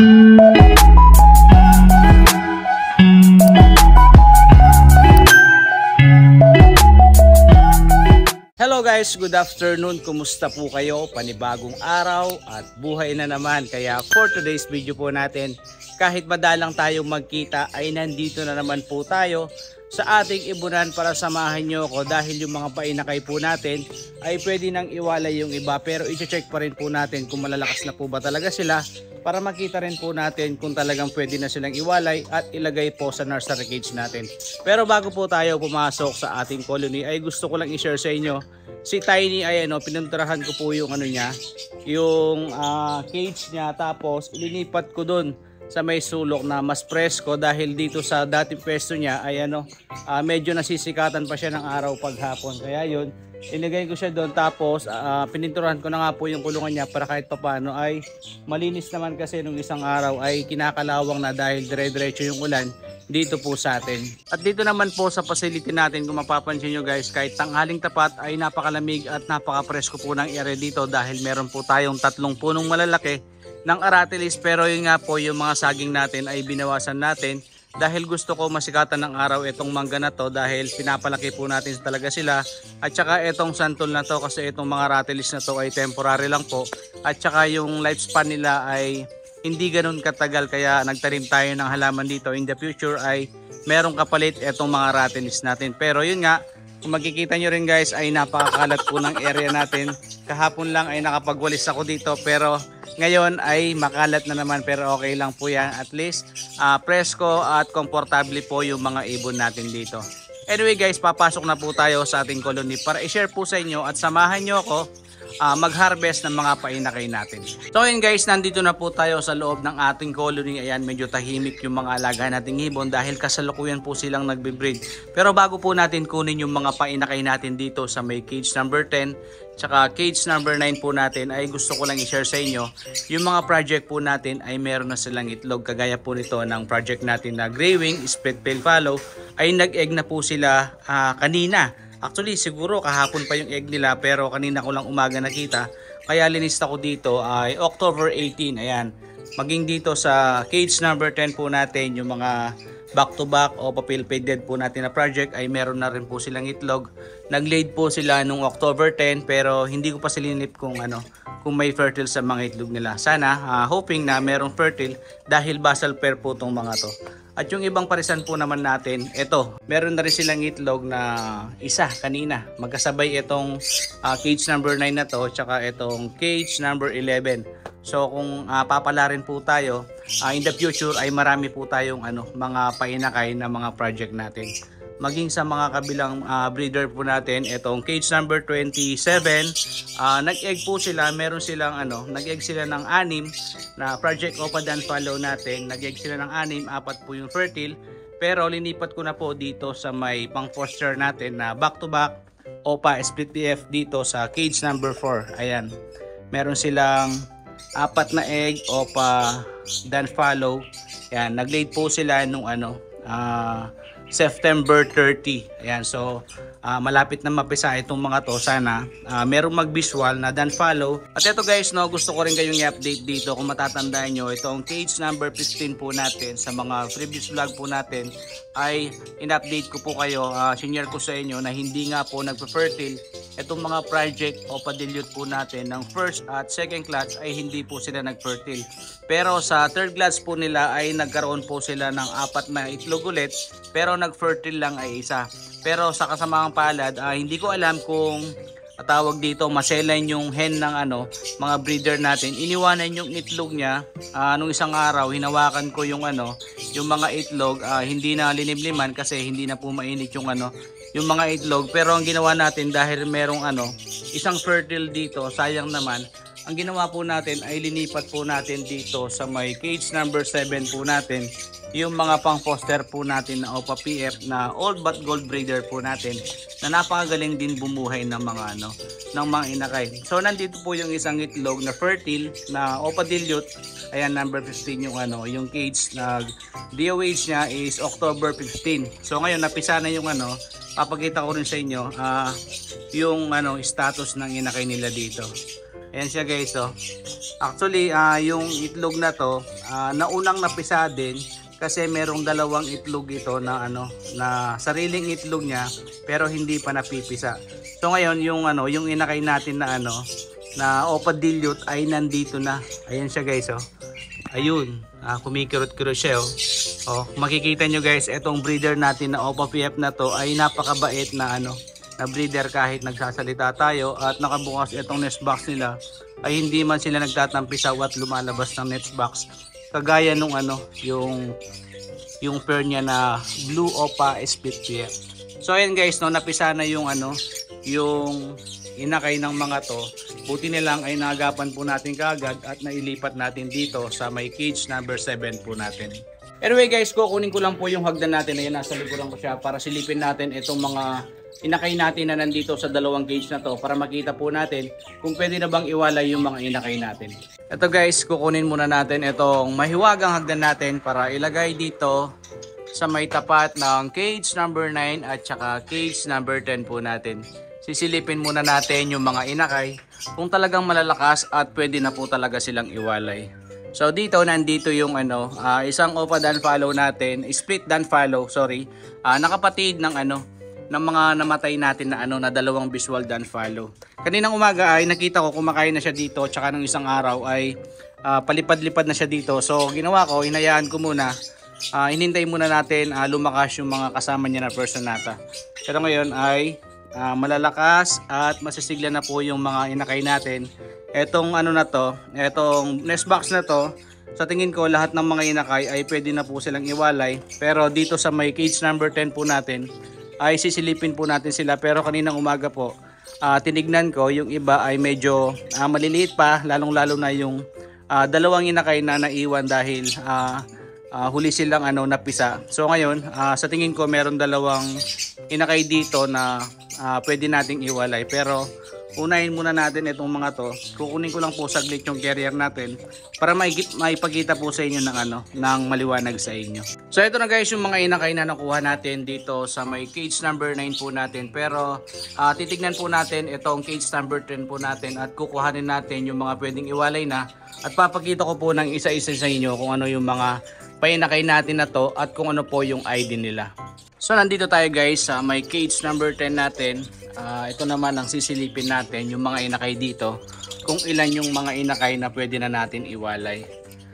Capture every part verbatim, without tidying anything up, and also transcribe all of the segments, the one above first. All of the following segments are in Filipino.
Hello guys, good afternoon. Kumusta po kayo? Panibagong araw at buhay na naman. Kaya for today's video po natin, kahit madalang tayong magkita ay nandito na naman po tayo sa ating ibunan para samahan nyo ako dahil yung mga painakay po natin ay pwede nang iwalay yung iba, pero i-check pa rin po natin kung malalakas na po ba talaga sila para makita rin po natin kung talagang pwede na silang iwalay at ilagay po sa nursery cage natin. Pero bago po tayo pumasok sa ating colony ay gusto ko lang i-share sa inyo si Tiny. Ay ano, pinunturahan ko po yung ano niya, yung uh, cage niya, tapos ilinipat ko dun sa may sulok na mas presko dahil dito sa dating pwesto niya ay ano, uh, medyo nasisikatan pa siya ng araw paghapon. Kaya yun, inigay ko siya doon, tapos uh, pininturahan ko na nga po yung kulungan niya para kahit papano ay malinis naman, kasi nung isang araw ay kinakalawang na dahil dire-diretso yung ulan dito po sa atin. At dito naman po sa facility natin, kung mapapansin nyo guys, kahit tanghaling tapat ay napakalamig at napaka-presko po ng area dito dahil meron po tayong tatlong punong malalaki ng aratilis. Pero yun nga po, yung mga saging natin ay binawasan natin dahil gusto ko masikatan ng araw itong mangga na to dahil pinapalaki po natin talaga sila. At saka itong santol na to, kasi itong mga aratilis na to ay temporary lang po, at saka yung lifespan nila ay hindi ganun katagal, kaya nagtanim tayo ng halaman dito. In the future ay merong kapalit itong mga aratilis natin. Pero yun nga, kung makikita nyo rin guys ay napakakalat po ng area natin. Kahapon lang ay nakapagwalis ako dito, pero ngayon ay makalat na naman, pero okay lang po yan. At least uh, presko at komportable po yung mga ibon natin dito. Anyway guys, papasok na po tayo sa ating colony para i-share po sa inyo at samahan nyo ako Uh, mag-harvest ng mga painakay natin. So ayun guys, nandito na po tayo sa loob ng ating colony. Ayan, medyo tahimik yung mga alaga nating ibon dahil kasalukuyan po silang nagbe-breed. Pero bago po natin kunin yung mga painakay natin dito sa may cage number ten tsaka cage number nine po natin, ay gusto ko lang i-share sa inyo yung mga project po natin ay meron na silang itlog. Kagaya po nito ng project natin na Gray Wing Split Pale Fallow ay nag-egg na po sila uh, kanina. Actually siguro kahapon pa yung egg nila, pero kanina ko lang umaga nakita, kaya linista ko dito ay October eighteen. Ayan, maging dito sa cage number ten po natin, yung mga back to back o papel faded po natin na project ay meron na rin po silang itlog. Nag-laid po sila nung October ten, pero hindi ko pa silinip kung ano, kung may fertile sa mga itlog nila. Sana uh, hoping na merong fertile dahil basal pair po tong mga to. At yung ibang parisan po naman natin, ito, meron na rin silang itlog na isa kanina. Magkasabay itong uh, cage number nine na to, tsaka itong cage number eleven. So kung uh, papalarin po tayo, uh, in the future ay marami po tayong ano, mga painakay na mga project natin. Maging sa mga kabilang uh, breeder po natin, itong cage number twenty-seven, uh, nag-egg po sila, meron silang ano, nag-egg sila ng anim na project Opa Dan Follow natin. Nag-egg sila ng anim, apat po yung fertile, pero linipat ko na po dito sa may pang foster natin na back to back Opa Split B F dito sa cage number four. Ayan, meron silang apat na egg Opa Dan Follow. Ayan, nag-laid po sila nung ano, ah uh, September thirty. Ayan, so uh, malapit na mapisa itong mga to. Sana uh, merong mag-visual na Dan Follow. At ito guys, no, gusto ko rin kayong i-update dito. Kung matatandaan nyo, itong cage number fifteen po natin sa mga previous vlog po natin ay in-update ko po kayo. Uh, sinare ko sa inyo na hindi nga po nagpa-fertile itong mga project o pa-dilute po natin ng first at second clutch ay hindi po sila nag-fertile. Pero sa third clutch po nila ay nagkaroon po sila ng apat na itlog ulit, pero nag-fertile lang ay isa. Pero sa kasamaang palad, uh, hindi ko alam kung uh, tawag dito maselan yung hen ng ano, mga breeder natin. Iniwanan yung itlog niya uh, nung isang araw. Hinawakan ko yung ano, yung mga itlog, uh, hindi na linimliman kasi hindi na po mainit yung ano, yung mga itlog. Pero ang ginawa natin, dahil merong ano, isang fertile dito, sayang naman, ang ginawa po natin ay linipat po natin dito sa may cage number seven po natin yung mga pang foster po natin na Opa P F na old but gold breeder po natin na napakagaling din bumuhay ng mga ano, ng mga inakay. So nandito po yung isang itlog na fertile na Opa dilute. Ayan, number fifteen yung ano, yung cage na D O H niya is October fifteen. So ngayon napisa na yung ano, papakita ko rin sa inyo uh, yung ano status ng inakay nila dito. Ayan siya guys, oh. Actually, uh, yung itlog na to, uh, naunang napisa din kasi merong dalawang itlog ito na ano, na sariling itlog niya pero hindi pa napipisa. So ngayon, yung ano, yung inakay natin na ano, na Opa Dilute ay nandito na. Ayan siya guys, oh. Ayun, uh, kumikirot-kirot siya, oh. Oh, makikita nyo guys, itong breeder natin na Opa P F na to ay napakabait na ano, na breeder kahit nagsasalita tayo at nakabukas itong nest box nila ay hindi man sila nagtatampisaw at lumalabas ng nest box kagaya nung ano yung yung pair niya na Blue Opa Split P F. So ayan guys, no, napisa na yung ano yung inakay ng mga to. Buti na lang ay naagapan po natin kaagad at nailipat natin dito sa may cage number seven po natin. Anyway guys, kukunin ko lang po yung hagdan natin. Ayan, nasa likuran ko siya para silipin natin itong mga inakay natin na nandito sa dalawang cage na to para makita po natin kung pwede na bang iwalay yung mga inakay natin. Ito guys, kukunin muna natin itong mahiwagang hagdan natin para ilagay dito sa may tapat ng cage number nine at saka cage number ten po natin. Sisilipin muna natin yung mga inakay kung talagang malalakas at pwede na po talaga silang iwalay. So dito nandito yung ano, uh, isang Opa Dan Follow natin, split Dan Follow, sorry, uh, nakapatid ng ano ng mga namatay natin na ano na dalawang visual Dan Follow. Kaninang umaga ay nakita ko kumakain na siya dito, tsaka ng isang araw ay uh, palipad-lipad na siya dito. So ginawa ko, hinayaan ko muna, uh, hinintay muna natin uh, lumakas yung mga kasama niya na personata. Pero ngayon ay uh, malalakas at masisigla na po yung mga inakay natin. Etong ano na to, etong nest box na to, sa tingin ko lahat ng mga inakay ay pwede na po silang iwalay. Pero dito sa may cage number ten po natin ay sisilipin po natin sila. Pero kaninang umaga po, uh, tinignan ko yung iba ay medyo uh, maliliit pa, lalong lalo na yung uh, dalawang inakay na naiwan dahil uh, uh, huli silang ano, napisa. So ngayon, uh, sa tingin ko meron dalawang inakay dito na uh, pwede nating iwalay. Pero unahin muna natin itong mga to. Kukunin ko lang po saglit yung carrier natin para maipakita po sa inyo ng ano, ng maliwanag sa inyo. So ito na guys yung mga inakay na nakuha natin dito sa may cage number nine po natin. Pero uh, titignan po natin itong cage number ten po natin at kukuhanin natin yung mga pwedeng iwalay na at papakita ko po ng isa-isa sa inyo kung ano yung mga painakay natin na to at kung ano po yung I D nila. So nandito tayo guys sa may cage number ten natin. Uh, ito naman ang sisilipin natin yung mga inakay dito, kung ilan yung mga inakay na pwede na natin iwalay.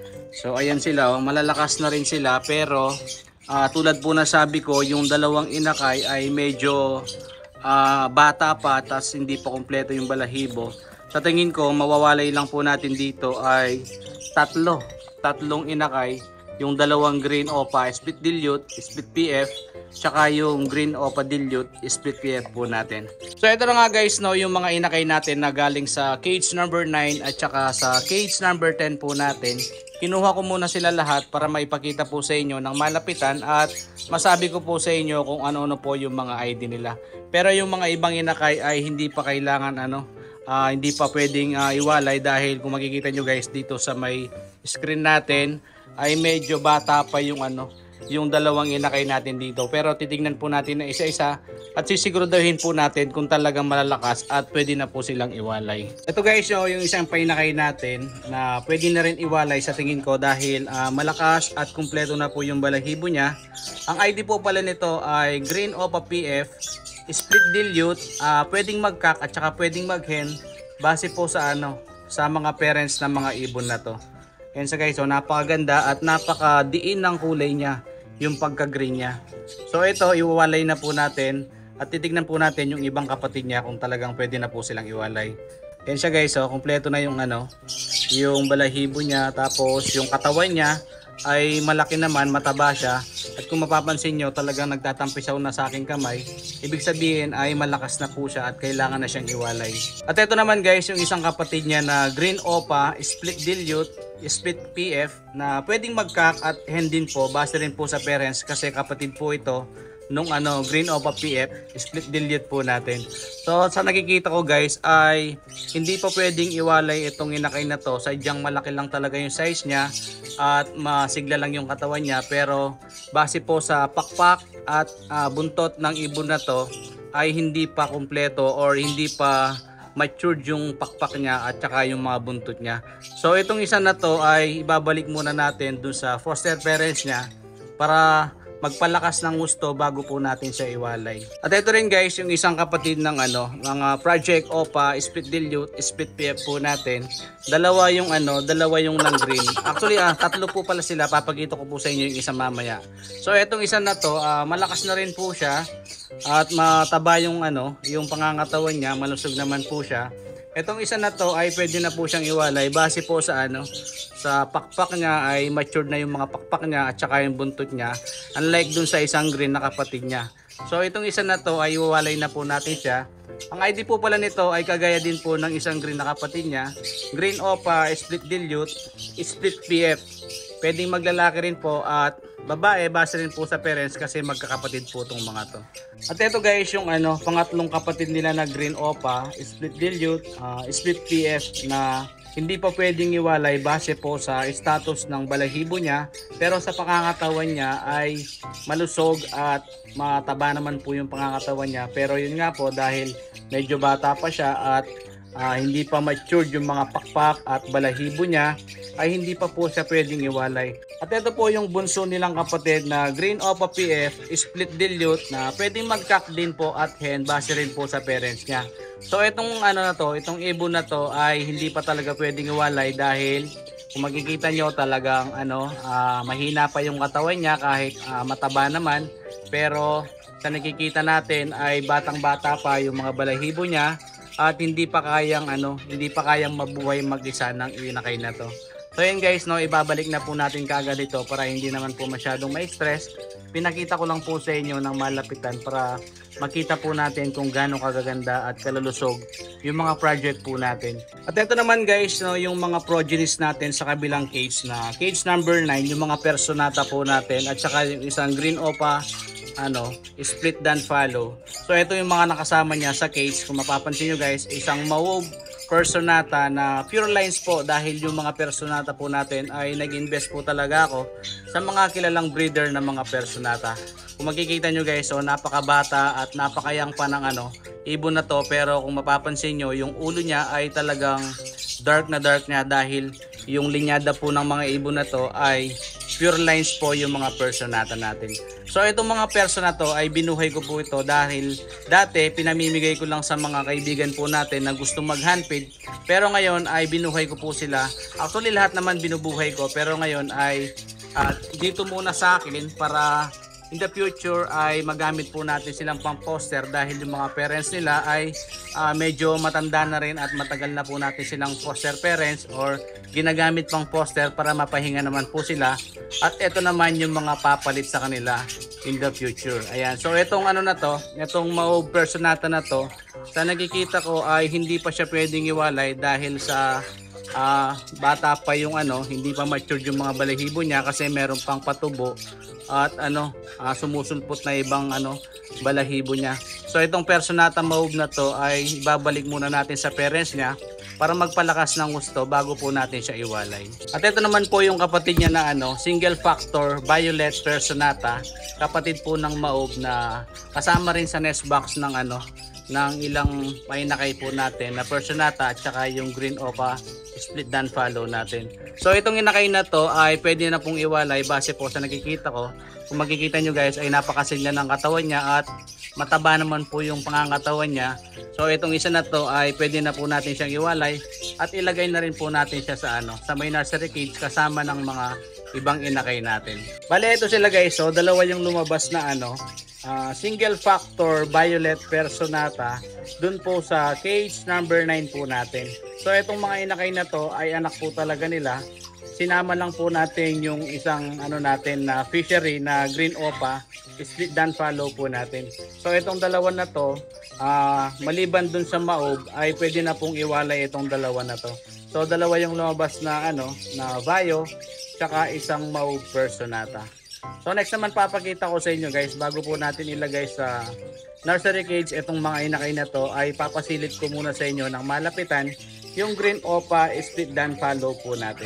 So ayan sila, oh, malalakas na rin sila pero uh, tulad po na sabi ko, yung dalawang inakay ay medyo uh, bata pa, tas hindi pa kompleto yung balahibo. Sa tingin ko mawawalay lang po natin dito ay tatlo, tatlong inakay, yung dalawang Green Opa Split Dilute, Split P F, tsaka yung Green Opa Dilute, Split P F po natin. So ito na nga guys, no, yung mga inakay natin na galing sa cage number nine at tsaka sa cage number ten po natin. Kinuha ko muna sila lahat para maipakita po sa inyo ng malapitan at masabi ko po sa inyo kung ano-ano po yung mga I D nila. Pero yung mga ibang inakay ay hindi pa kailangan ano, uh, hindi pa pwedeng uh, iwalay dahil kung makikita nyo guys dito sa may screen natin ay medyo bata pa yung ano, yung dalawang inakay natin dito. Pero titignan po natin na isa-isa at sisiguraduhin po natin kung talagang malalakas at pwede na po silang iwalay. Ito guys, so, yung isang painakay natin na pwede na rin iwalay sa tingin ko dahil uh, malakas at kumpleto na po yung balahibo niya. Ang I D po pala nito ay Green Opa P F, Split Dilute, uh, pwedeng mag-cock at saka pwedeng mag-hen base po sa ano, sa mga parents ng mga ibon na to. Yan sa guys, so napakaganda at napakadiin ng kulay niya, yung pagka-green niya. So ito, iwawalay na po natin at titignan po natin yung ibang kapatid niya kung talagang pwede na po silang iwalay. Yan siya guys, so kumpleto na yung ano, yung balahibo niya, tapos yung katawan niya ay malaki naman, mataba siya. At kung mapapansin nyo, talagang nagtatampisaw na sa aking kamay. Ibig sabihin ay malakas na po siya at kailangan na siyang iwalay. At ito naman guys, yung isang kapatid niya na Green Opa Split Dilute, Split P F na pwedeng mag-cock at hen din po, base rin po sa parents kasi kapatid po ito nung ano, Green Opa P F, Split Dilute po natin. So sa nakikita ko guys ay hindi pa pwedeng iwalay itong inakay na to, sadyang malaki lang talaga yung size niya at masigla lang yung katawan niya, pero base po sa pakpak at uh, buntot ng ibon na to ay hindi pa kumpleto or hindi pa matured yung pakpak niya at saka yung mga buntot niya. So itong isa na to ay ibabalik muna natin dun sa foster parents niya para magpalakas ng gusto bago po natin siya iwalay. At ito rin guys yung isang kapatid ng ano, mga Project Opa, Split Dilute, Split P F po natin. Dalawa yung ano, dalawa yung ng green. Actually ah, tatlo po pala sila, papakita ko po sa inyo yung isa mamaya. So itong isa na to, ah, malakas na rin po siya at mataba yung ano, yung pangangatawan niya, malusog naman po siya. Itong isa na to ay pwede na po siyang iwalay base po sa ano, sa pakpak niya ay matured na yung mga pakpak niya at saka yung buntot niya, unlike dun sa isang green na kapatid niya. So itong isa na to ay iwalay na po natin siya. Ang I D po pala nito ay kagaya din po ng isang green na kapatid niya, Green Opa, Split Dilute, Split P F. Pwedeng maglalaki rin po at babae base rin po sa parents kasi magkakapatid po itong mga to. At ito guys yung ano, pangatlong kapatid nila na Green Opa, Split Dilute, uh, Split P F na hindi pa pwedeng iwalay base po sa status ng balahibo niya, pero sa pangangatawan niya ay malusog at mataba naman po yung pangangatawan niya. Pero yun nga po, dahil medyo bata pa siya at uh, hindi pa matured yung mga pakpak at balahibo niya, ay hindi pa po siya pwedeng iwalay. At ito po yung bunso nilang kapatid na Green Opa P F, Split Dilute na pwedeng mag-cock din po at hen base rin po sa parents niya. So itong ano na to, itong ibon na to ay hindi pa talaga pwedeng iwalay dahil kung makikita nyo talagang ano, uh, mahina pa yung katawan niya kahit uh, mataba naman. Pero sa nakikita natin ay batang-bata pa yung mga balahibo niya at hindi pa kayang ano, hindi pa kayang mabuhay mag-isa ng inakay na to. So yun guys, no, ibabalik na po natin kaagad ito para hindi naman po masyadong ma-stress. Pinakita ko lang po sa inyo ng malapitan para makita po natin kung gaano kagaganda at kalalusog yung mga project po natin. At ito naman guys, no, yung mga progenies natin sa kabilang cage na cage number nine, yung mga personata po natin at saka yung isang Green Opa ano, Split Dan Follow. So ito yung mga nakasama niya sa cage. Kung mapapansin nyo guys, isang mauve personata na pure lines po dahil yung mga personata po natin ay nag-invest po talaga ako sa mga kilalang breeder na mga personata. Kung makikita nyo guys, so napakabata at napakayang pa ng ano, ibon na to, pero kung mapapansin nyo, yung ulo niya ay talagang dark na dark niya dahil yung linyada po ng mga ibon na to ay pure lines po yung mga personata natin. So itong mga person na to ay binuhay ko po ito dahil dati pinamimigay ko lang sa mga kaibigan po natin na gusto mag handfeed, pero ngayon ay binuhay ko po sila. Actually lahat naman binubuhay ko, pero ngayon ay uh, dito muna sa akin para in the future ay magamit po natin silang pang poster dahil yung mga parents nila ay uh, medyo matanda na rin at matagal na po natin silang foster parents or ginagamit pang poster para mapahinga naman po sila. At ito naman yung mga papalit sa kanila in the future. Ayan, so itong ano na to, itong mauve personata na to, sa nakikita ko ay hindi pa siya pwedeng iwalay dahil sa uh, bata pa yung ano, hindi pa matured yung mga balahibo niya kasi meron pang patubo at ano, uh, sumusulpot na ibang ano, balahibo niya. So itong personata mauve na to ay ibabalik muna natin sa parents niya para magpalakas ng gusto bago po natin siya iwalay. At ito naman po yung kapatid niya na ano, single factor violet personata, kapatid po ng mauve na kasama rin sa nest box ng ano, ng ilang painakay po natin na personata at saka yung Green Opa Split Dan Follow natin. So itong inakay na to ay pwede na pong iwalay base po sa nakikita ko. Kung makikita nyo guys ay napakasigla ng katawan niya at mataba naman po yung pangangatawan niya. So itong isa na to ay pwede na po natin siyang iwalay at ilagay na rin po natin siya sa ano, sa may nursery cage kasama ng mga ibang inakay natin. Bale ito sila guys, so dalawa yung lumabas na ano, uh, single factor violet personata dun po sa cage number nine po natin. So itong mga inakay na to ay anak po talaga nila. Sinama lang po natin yung isang ano natin na fishery na Green Opa Split Dan Follow po natin. So itong dalawa na to, uh, maliban dun sa mauve ay pwede na pong iwalay itong dalawa na to. So dalawa yung lumabas na ano, na Vaio tsaka isang mauve personata. So next naman papakita ko sa inyo guys, bago po natin ilagay sa nursery cage itong mga inakay na to, ay papasilip ko muna sa inyo ng malapitan yung Green Opa Split Dan Follow po natin.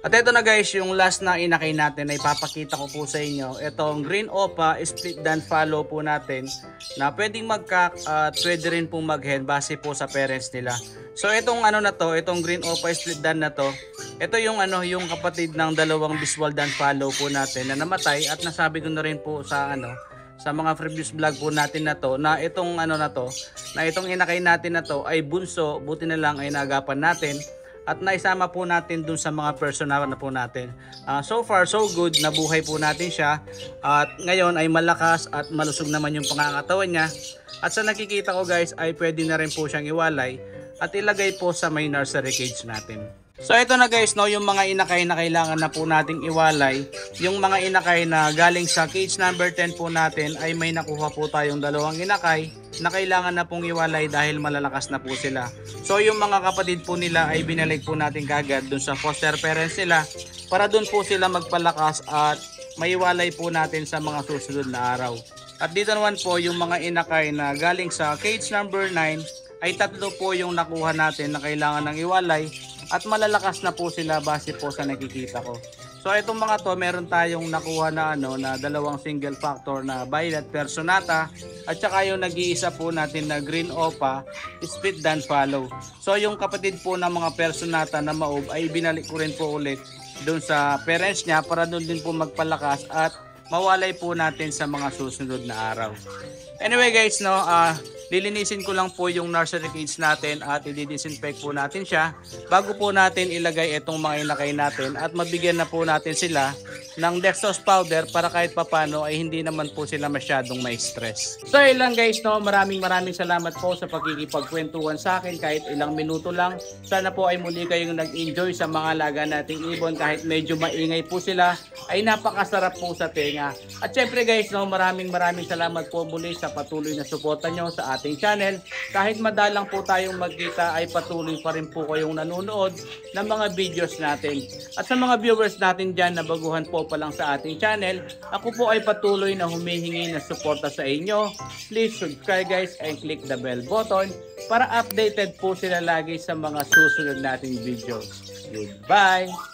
At ito na guys, yung last na inakay natin ay papakita ko po sa inyo. Itong Green Opa split dan follow po natin na pwedeng mag-cock at pwede rin pong mag-hen base po sa parents nila. So itong ano na to, itong Green Opa split dan na to, ito yung ano, yung kapatid ng dalawang visual dan follow po natin na namatay, at nasabi ko na rin po sa ano, sa mga previous vlog po natin na to, na itong ano na to, na itong inakay natin na to ay bunso, buti na lang ay naagapan natin. At naisama po natin dun sa mga personal na po natin. Uh, so far so good, nabuhay po natin siya. At ngayon ay malakas at malusog naman yung pangangatawan niya. At sa nakikita ko guys ay pwede na rin po siyang iwalay at ilagay po sa may nursery cage natin. So ito na guys, no, yung mga inakay na kailangan na po nating iwalay. Yung mga inakay na galing sa cage number ten po natin ay may nakuha po tayong dalawang inakay na kailangan na pong iwalay dahil malalakas na po sila. So yung mga kapatid po nila ay binalik po natin kagad dun sa foster parents nila para dun po sila magpalakas at maiwalay po natin sa mga susunod na araw. At dito naman po yung mga inakay na galing sa cage number nine ay tatlo po yung nakuha natin na kailangan ng iwalay at malalakas na po sila base po sa nakikita ko. So itong mga to, meron tayong nakuha na ano na dalawang single factor na Violet Personata at saka yung nag-iisa po natin na Green Opa split dan follow. So yung kapatid po ng mga Personata na maob ay binalik ko rin po ulit doon sa parents niya para doon din po magpalakas at mawalay po natin sa mga susunod na araw. Anyway guys, no, ah uh, lilinisin ko lang po yung nursery cage natin at i-disinfect po natin siya bago po natin ilagay itong mga inakay natin at mabigyan na po natin sila ng Dextrose powder para kahit papano ay hindi naman po sila masyadong may stress. So ilang guys, no, maraming maraming salamat po sa pagkikipagkwentuhan sa akin kahit ilang minuto lang. Sana po ay muli kayong nag-enjoy sa mga alaga nating ibon kahit medyo maingay po sila ay napakasarap po sa tenga. At syempre guys, no, maraming maraming salamat po muli sa patuloy na suporta nyo sa ating channel. Kahit madalang po tayong magkita ay patuloy pa rin po kayong nanonood ng mga videos natin. At sa mga viewers natin dyan na baguhan po pa lang sa ating channel, ako po ay patuloy na humihingi ng suporta sa inyo. Please subscribe guys and click the bell button para updated po sila lagi sa mga susunod nating videos. Goodbye!